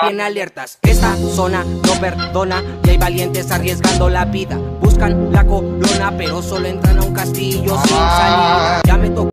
bien alertas. Esta zona no perdona y hay valientes arriesgando la vida. Buscan la corona pero solo entran a un castillo sin salida. Ya me tocó